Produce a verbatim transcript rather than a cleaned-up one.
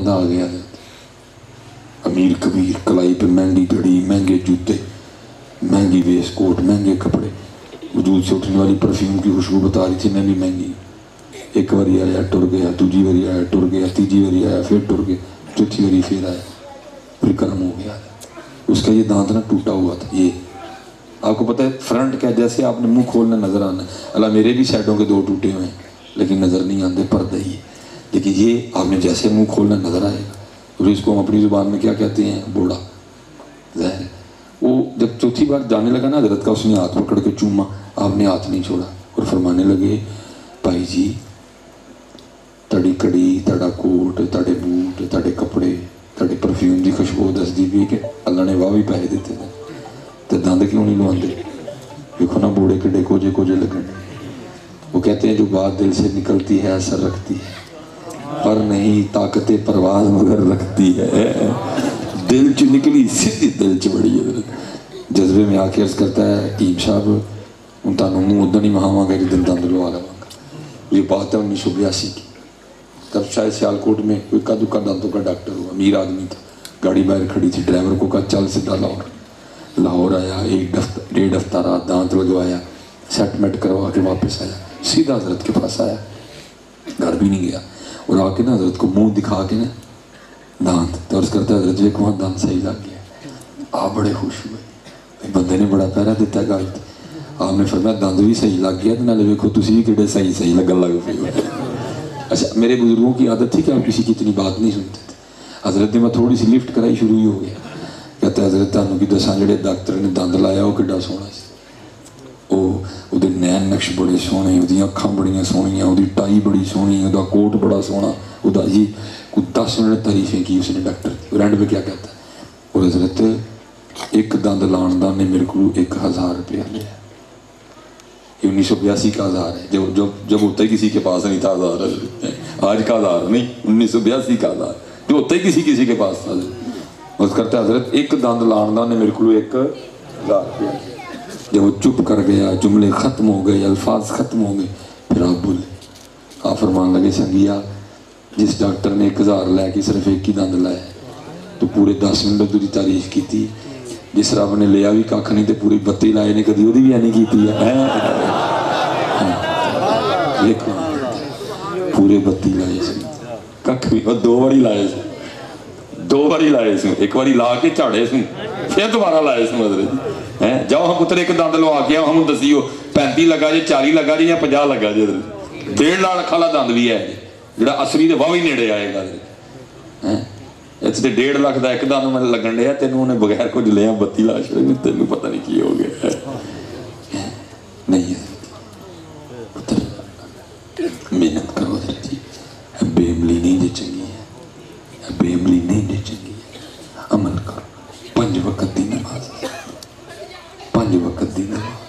بندہ آ گیا امیر کبیر، کلائی پہ مہنگی گھڑی، مہنگے جوتے، مہنگی ویسٹ کوٹ، مہنگے کپڑے، وجود سے اٹھنے والی پرفیوم کی خوشبو بتا رہی تھی میں بھی مہنگی. ایک باری آیا ٹر گیا، دوجی باری آیا ٹر گیا، تیجی باری آیا پھر ٹر گیا، چوتھی باری پھر آیا، پھر کرم ہو گیا. اس کا یہ دانت نہ ٹوٹا ہوا تھا. یہ آپ کو پتہ ہے فرنٹ کیا، جیسے آپ نے منہ کھولنا نظر آنا ہے. اللہ میرے بھی سائڈوں کے دو ٹوٹے ہوئے ہیں لیکن نظر نہیں آتے، پردہ ہی ہے. لیکن یہ آپ نے جیسے منہ کھولنا نظر آئے گا. اور اس کو ہم اپنی زبان میں کیا کہتے ہیں؟ بوڑا ظاہر. وہ جب چوتھی بار جانے لگا نا حضرت کا، اس نے ہاتھ پکڑ کے چوما، آپ نے ہاتھ نہیں چھوڑا اور فرمانے لگے بھائی جی تڑی کڑی، تڑا کوٹ، تڑے بوٹ، تڑے کپڑے، تڑے پرفیوم دی خوشبو دس دی بھی کہ اللہ نے واہ بھی پیسے دیتے تھے تو دند کیوں نہیں لواندے؟ دیکھو نا بوڑے کڈے کوجے کوجے لگنے. وہ کہتے ہیں جو بات دل سے نکلتی ہے اثر رکھتی ہے، پر نہیں طاقت پرواز مگر رکھتی ہے. دل چ نکلی سیدھی دل چ بڑی ہے. جذبے میں آ کے عرض کرتا ہے ٹیم صاحب ان تانوں منہ ادھر ہی مہاواں گا جدن دند لوا لواں گا. یہ بات ہے انیس سو بیاسی کی. تب شاید سیالکوٹ میں کوئی کا دکا دانتوں کا ڈاکٹر ہوا، امیر آدمی تھا. گاڑی باہر کھڑی تھی، ڈرائیور کو کہا چل سیدھا لاہور. لاہور آیا، ایک ڈیڑھ ہفتہ رات دانت لگوایا، سیٹمنٹ کروا کے واپس آیا، سیدھا حضرت کے پاس آیا، گھر بھی نہیں گیا. اور آ کے نا حضرت کو منہ دکھا کے نا دانت تو عرض کرتا ہے حضرت جی وہاں دانت صحیح لگ گیا. آپ بڑے خوش ہوئے، بندے نے بڑا پیرا دیتا ہے گل. آپ نے فرمایا دند بھی صحیح لگ گیا تو نالے ویکھو تسی بھی کیڑے صحیح صحیح لگن لگ پے. اچھا میرے بزرگوں کی عادت تھی کہ آپ کسی کی اتنی بات نہیں سنتے تھے. حضرت نے میں تھوڑی سی لفٹ کرائی شروع ہی ہو گیا. کہتا ہے حضرت تانوں کی دساں جڑے ڈاکٹر نے دند لایا وہ کڈا سونا سی. وہ دے نین نقش بڑے سونے، وہ اکھاں بڑیاں سونیاں، وہ ٹائی بڑی سونی، وہ کوٹ بڑا سونا. وہ جی کوئی دس منٹ تعریفیں کی اس نے ڈاکٹر کی. اور اینڈ پہ کیا کہتا ہے اور حضرت ایک دند لان دا نے میرے کو ایک ہزار روپیہ لیا. یہ انیس سو بیاسی کا ہزار ہے. جب جب جب ہوتا ہی کسی کے پاس نہیں تھا ہزار، آج کا ہزار نہیں، انیس سو بیاسی کا ہزار جو ہوتا ہی کسی کسی کے پاس تھا. بس کرتا ہے حضرت ایک دند لان دا نے میرے کو ایک ہزار روپیہ. جب وہ چپ کر گیا، جملے ختم ہو گئے، الفاظ ختم ہو گئے، پھر آپ بولے. آپ فرمان لگے سنگیا جس ڈاکٹر نے ایک ہزار لے کے صرف ایک ہی دند لایا تو پورے دس منٹ تیری تعریف کی تھی. جس رب نے لیا بھی کھ نہیں تو پوری بتی لائے نے کدی وہ بھی نہیں کی ہے. دیکھو پورے بتی لائے سے کھ بھی دو باری لائے سے دو باری لائے سے ایک باری لا کے جھاڑے سے پھر دوبارہ لائے سے. حضرت جاؤ ہم پتر ایک دند لوا کے ہم دسیو پینتی لگا جی، چالی لگا جی یا پنجا لگا جی. ڈیڑھ لاکھ والا دند بھی ہے جڑا اصلی دے واہ بھی نیڑے آئے گا. اس تے ڈیڑھ لاکھ دا ایک دند میں لگن ڈیا، تینوں انہیں بغیر کچھ لیا بتی لا چھڑے، تینوں پتہ نہیں کی ہو گیا. نہیں ہے محنت کرو حضرت جی. بے عملی نہیں جی چنگی ہے، بے عملی نہیں جی چنگی ہے. عمل کرو. پنج وقت دی نماز، پنج وقت دی نماز